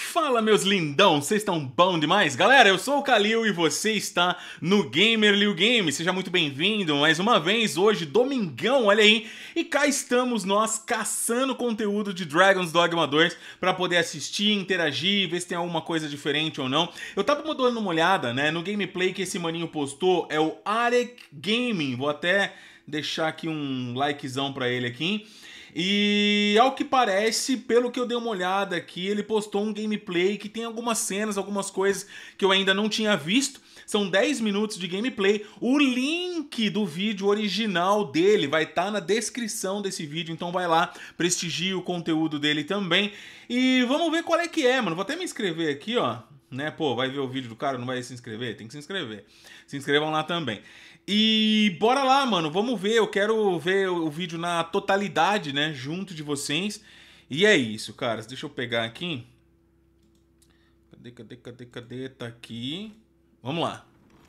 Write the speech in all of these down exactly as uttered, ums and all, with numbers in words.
Fala, meus lindão, vocês estão bom demais? Galera, eu sou o Kalil e você está no Gamer Liu Game. Seja muito bem-vindo mais uma vez, hoje, domingão, olha aí. E cá estamos nós caçando conteúdo de Dragon's Dogma dois para poder assistir, interagir, ver se tem alguma coisa diferente ou não. Eu tava dando uma olhada, né, no gameplay que esse maninho postou, é o Arek Gaming. Vou até deixar aqui um likezão pra ele aqui. E ao que parece, pelo que eu dei uma olhada aqui, ele postou um gameplay que tem algumas cenas, algumas coisas que eu ainda não tinha visto. São dez minutos de gameplay. O link do vídeo original dele vai estar na descrição desse vídeo, então vai lá, prestigie o conteúdo dele também. E vamos ver qual é que é, mano. Vou até me inscrever aqui, ó. Né, pô, vai ver o vídeo do cara, não vai se inscrever? Tem que se inscrever. Se inscrevam lá também. E bora lá, mano, vamos ver, eu quero ver o vídeo na totalidade, né, junto de vocês. E é isso, caras, deixa eu pegar aqui. Cadê, cadê, cadê, cadê? Tá aqui. Vamos lá.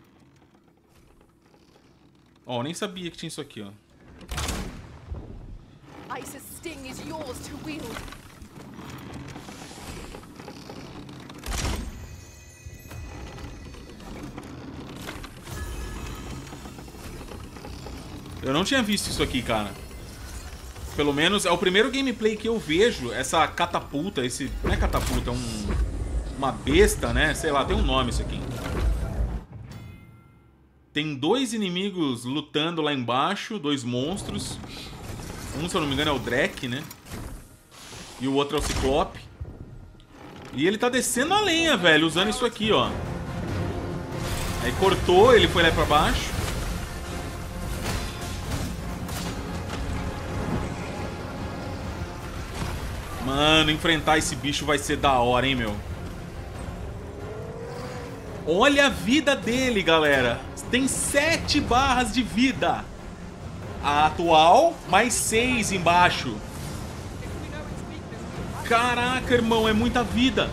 Ó, nem sabia que tinha isso aqui, ó. Ice's sting is yours to wield. Eu não tinha visto isso aqui, cara. Pelo menos é o primeiro gameplay que eu vejo. Essa catapulta, esse... Não é catapulta, é um... Uma besta, né? Sei lá, tem um nome isso aqui. Tem dois inimigos lutando lá embaixo. Dois monstros. Um, se eu não me engano, é o Drek, né? E o outro é o Ciclope. E ele tá descendo a lenha, velho, usando isso aqui, ó. Aí cortou, ele foi lá pra baixo. Mano, enfrentar esse bicho vai ser da hora, hein, meu? Olha a vida dele, galera. Tem sete barras de vida. A atual, mais seis embaixo. Caraca, irmão, é muita vida.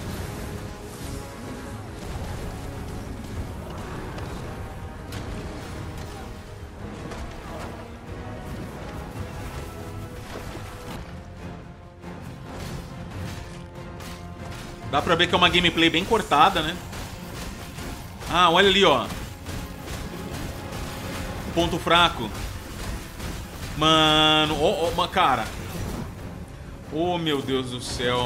Dá pra ver que é uma gameplay bem cortada, né? Ah, olha ali, ó. Ponto fraco. Mano, ó, ó, cara. Oh, meu Deus do céu.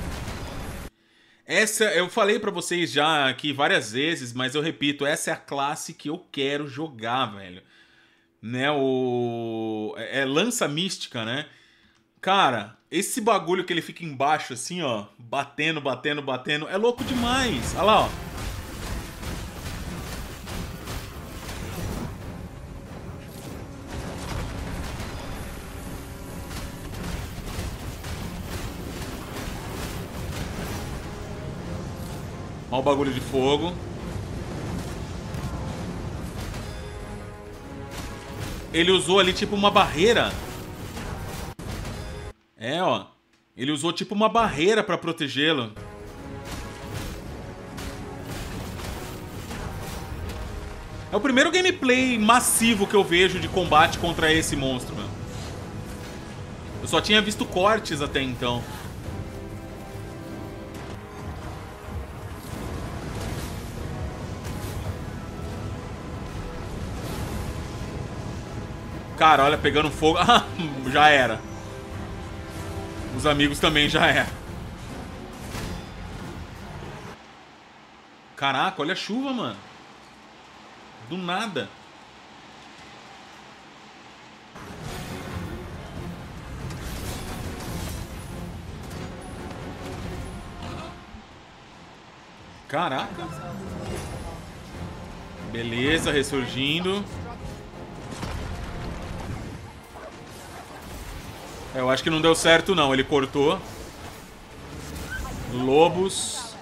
Essa, eu falei pra vocês já aqui várias vezes, mas eu repito, essa é a classe que eu quero jogar, velho. Né, o... É, é lança mística, né? Cara, esse bagulho que ele fica embaixo assim, ó, batendo, batendo, batendo, é louco demais. Olha lá, ó. Olha o bagulho de fogo. Ele usou ali tipo uma barreira. É, ó. Ele usou tipo uma barreira pra protegê-lo. É o primeiro gameplay massivo que eu vejo de combate contra esse monstro, mano. Eu só tinha visto cortes até então. Cara, olha, pegando fogo. Ah, já era. Os amigos também já é. Caraca, olha a chuva, mano. Do nada. Caraca. Beleza, ressurgindo. Eu acho que não deu certo, não. Ele cortou. Lobos.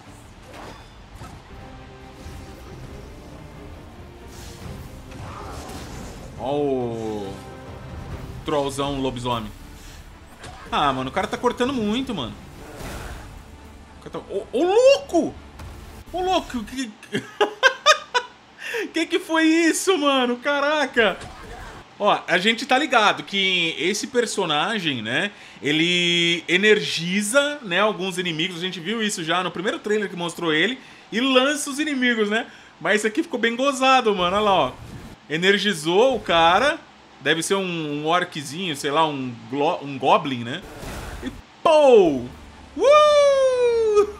Ó o... Trollzão lobisomem. Ah, mano, o cara tá cortando muito, mano. O cara tá... Ô, ô, louco! Ô, louco! Que... que que foi isso, mano? Caraca! Ó, a gente tá ligado que esse personagem, né, ele energiza, né, alguns inimigos. A gente viu isso já no primeiro trailer que mostrou ele. E lança os inimigos, né? Mas esse aqui ficou bem gozado, mano. Olha lá, ó. Energizou o cara. Deve ser um, um orczinho, sei lá, um, um goblin, né? E pô! Uh!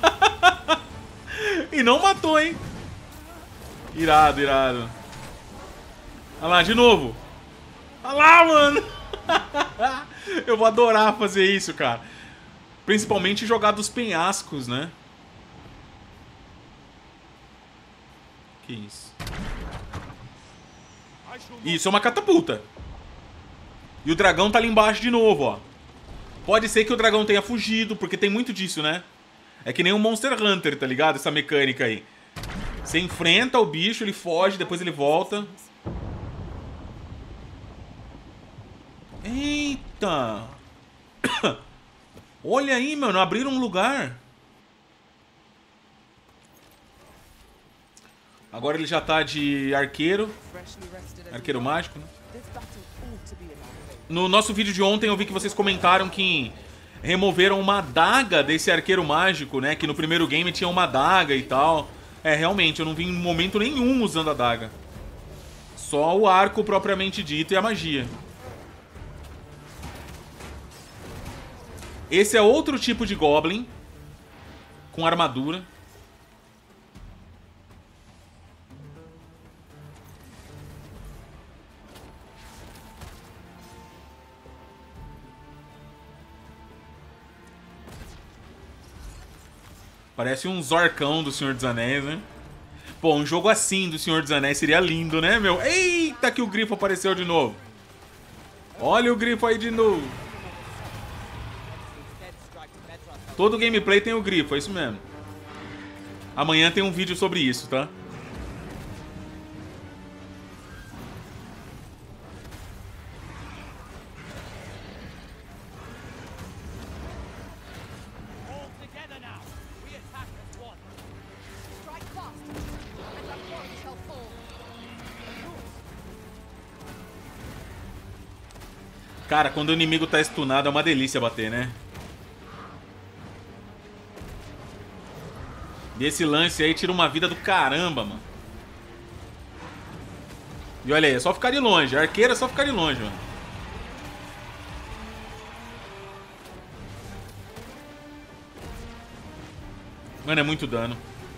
E não matou, hein? Irado, irado. Olha lá, de novo. Olha lá, mano. Eu vou adorar fazer isso, cara. Principalmente jogar dos penhascos, né? Que isso? Isso é uma catapulta. E o dragão tá ali embaixo de novo, ó. Pode ser que o dragão tenha fugido, porque tem muito disso, né? É que nem um Monster Hunter, tá ligado? Essa mecânica aí. Você enfrenta o bicho, ele foge, depois ele volta. Eita! Olha aí, mano, abriram um lugar. Agora ele já tá de arqueiro. Arqueiro mágico, né? No nosso vídeo de ontem eu vi que vocês comentaram que removeram uma adaga desse arqueiro mágico, né? Que no primeiro game tinha uma adaga e tal. É, realmente, eu não vi em momento nenhum usando a adaga. Só o arco propriamente dito e a magia. Esse é outro tipo de Goblin. Com armadura. Parece um Zorcão do Senhor dos Anéis, né? Pô, um jogo assim do Senhor dos Anéis seria lindo, né, meu? Eita, que o grifo apareceu de novo. Olha o grifo aí de novo. Todo gameplay tem o grifo, é isso mesmo. Amanhã tem um vídeo sobre isso, tá? Cara, quando o inimigo tá stunado é uma delícia bater, né? E esse lance aí tira uma vida do caramba, mano. E olha aí, é só ficar de longe. Arqueiro é só ficar de longe, mano. Mano, é muito dano.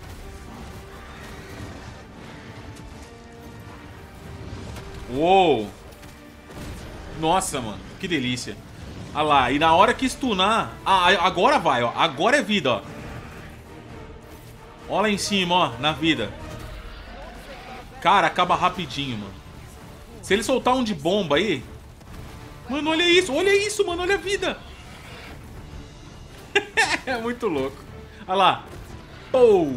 Uou! Nossa, mano, que delícia. Olha lá, e na hora que stunar... Ah, agora vai, ó. Agora é vida, ó. Olha lá em cima, ó, na vida. Cara, acaba rapidinho, mano. Se ele soltar um de bomba aí... Mano, olha isso, olha isso, mano, olha a vida. É muito louco. Olha lá. Oh.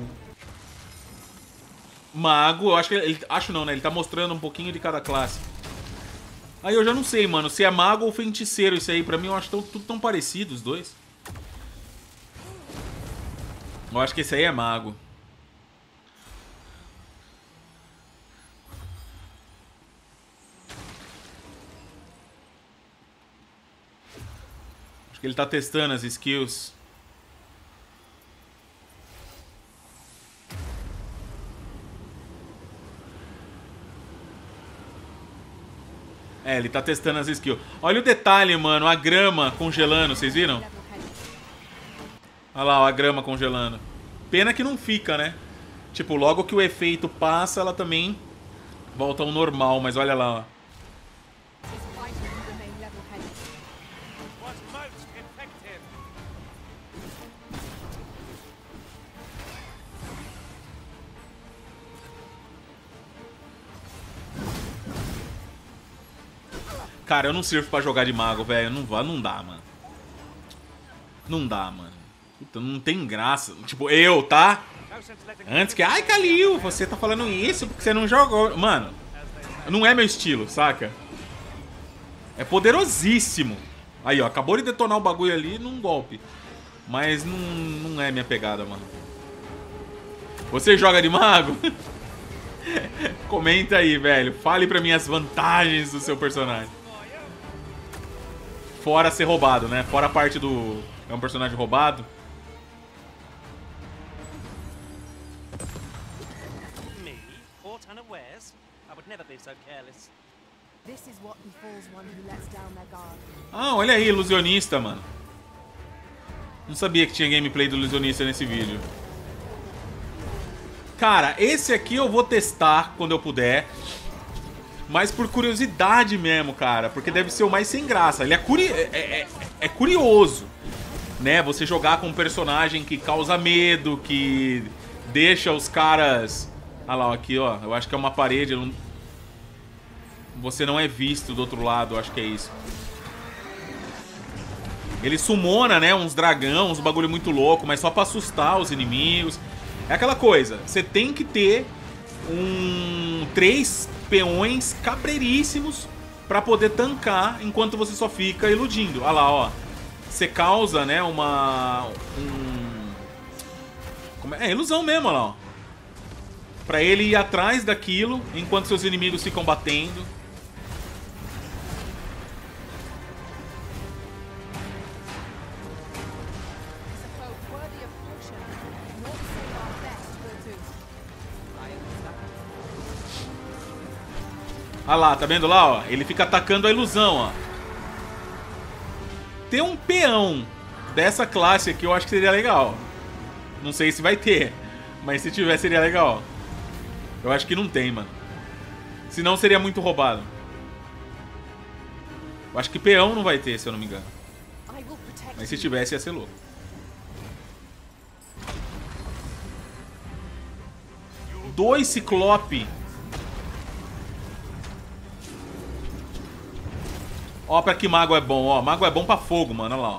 Mago, eu acho que ele... Acho não, né? Ele tá mostrando um pouquinho de cada classe. Aí eu já não sei, mano, se é mago ou feiticeiro isso aí. Pra mim eu acho tão, tudo tão parecido os dois. Eu acho que esse aí é mago. Acho que ele tá testando as skills. É, ele tá testando as skills. Olha o detalhe, mano. A grama congelando, vocês viram? Olha lá, ó, a grama congelando. Pena que não fica, né? Tipo, logo que o efeito passa, ela também volta ao normal. Mas olha lá, ó. Cara, eu não sirvo pra jogar de mago, velho. Não, não dá, mano. Não dá, mano. Puta, não tem graça. Tipo, eu, tá? Antes que... Ai, Kalil, você tá falando isso porque você não jogou. Mano, não é meu estilo, saca? É poderosíssimo. Aí, ó, acabou de detonar o bagulho ali num golpe. Mas não, não é minha pegada, mano. Você joga de mago? Comenta aí, velho. Fale pra mim as vantagens do seu personagem. Fora ser roubado, né? Fora a parte do... É um personagem roubado. Me, caught unawares? I would never be so careless. This is what befalls one who lets down their guard. Ah, olha aí, ilusionista, mano. Não sabia que tinha gameplay do ilusionista nesse vídeo. Cara, esse aqui eu vou testar quando eu puder. Mas por curiosidade mesmo, cara. Porque deve ser o mais sem graça. Ele é, curi é, é, é curioso, né? Você jogar com um personagem que causa medo, que deixa os caras... Ah lá, aqui, ó. Eu acho que é uma parede. Não... Você não é visto do outro lado, eu acho que é isso. Ele sumona, né? Uns dragão, uns bagulho muito louco, mas só pra assustar os inimigos. É aquela coisa, você tem que ter um três peões cabreiríssimos pra poder tancar enquanto você só fica iludindo. Olha lá, ó. Você causa, né, uma... Um... Como é? É ilusão mesmo, olha lá, ó. Pra ele ir atrás daquilo enquanto seus inimigos ficam batendo. Olha lá, tá vendo lá, ó? Ele fica atacando a ilusão, ó. Ter um peão dessa classe aqui eu acho que seria legal. Não sei se vai ter, mas se tiver seria legal. Eu acho que não tem, mano. Senão seria muito roubado. Eu acho que peão não vai ter, se eu não me engano. Mas se tivesse ia ser louco. Dois ciclope. Ó pra que mago é bom, ó. Mago é bom pra fogo, mano. Olha lá, ó.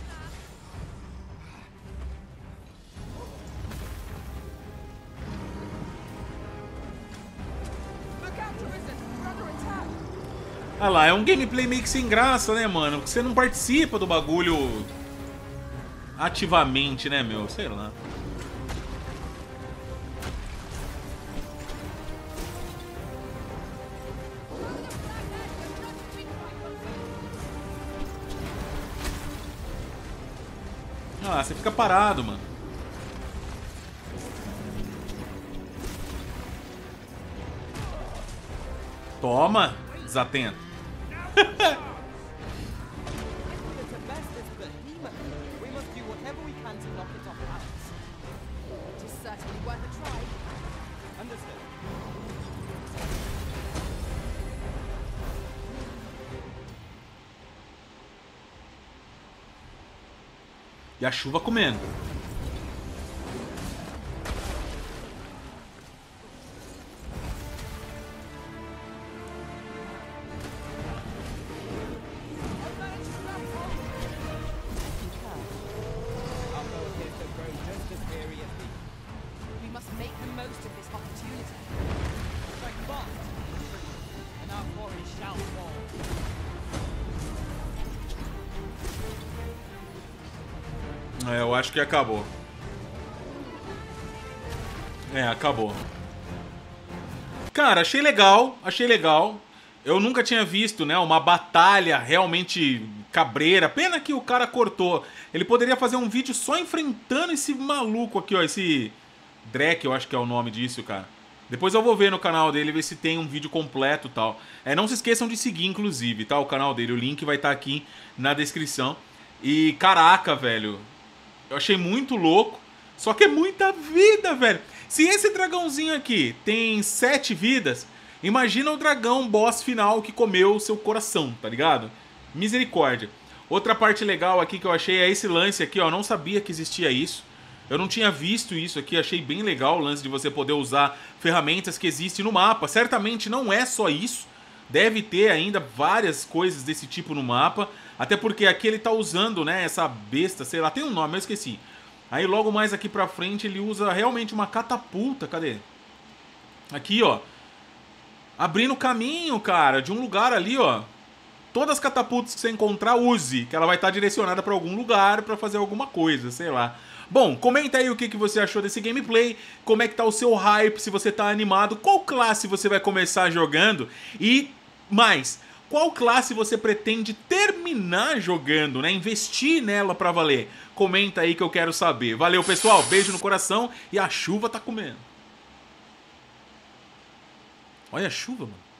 Olha lá, é um gameplay meio que sem graça, né, mano? Porque você não participa do bagulho ativamente, né, meu? Sei lá. Ah, você fica parado, mano. Toma, desatento. E a chuva comendo. É, eu acho que acabou. É, acabou. Cara, achei legal, achei legal. Eu nunca tinha visto, né, uma batalha realmente cabreira. Pena que o cara cortou. Ele poderia fazer um vídeo só enfrentando esse maluco aqui, ó. Esse Drek, eu acho que é o nome disso, cara. Depois eu vou ver no canal dele, ver se tem um vídeo completo e tal. É, não se esqueçam de seguir, inclusive, tá? O canal dele. O link vai estar aqui na descrição. E, caraca, velho. Eu achei muito louco. Só que é muita vida, velho. Se esse dragãozinho aqui tem sete vidas, imagina o dragão boss final que comeu o seu coração, tá ligado? Misericórdia. Outra parte legal aqui que eu achei é esse lance aqui, ó. Eu não sabia que existia isso. Eu não tinha visto isso aqui. Achei bem legal o lance de você poder usar ferramentas que existem no mapa. Certamente não é só isso. Deve ter ainda várias coisas desse tipo no mapa. Até porque aqui ele tá usando, né, essa besta, sei lá, tem um nome, eu esqueci. Aí logo mais aqui pra frente ele usa realmente uma catapulta, cadê? Aqui, ó. Abrindo caminho, cara, de um lugar ali, ó. Todas as catapultas que você encontrar, use. Que ela vai estar direcionada pra algum lugar pra fazer alguma coisa, sei lá. Bom, comenta aí o que, que você achou desse gameplay, como é que tá o seu hype, se você tá animado, qual classe você vai começar jogando e mais, qual classe você pretende terminar jogando, né? Investir nela pra valer. Comenta aí que eu quero saber. Valeu, pessoal, beijo no coração e a chuva tá comendo. Olha a chuva, mano.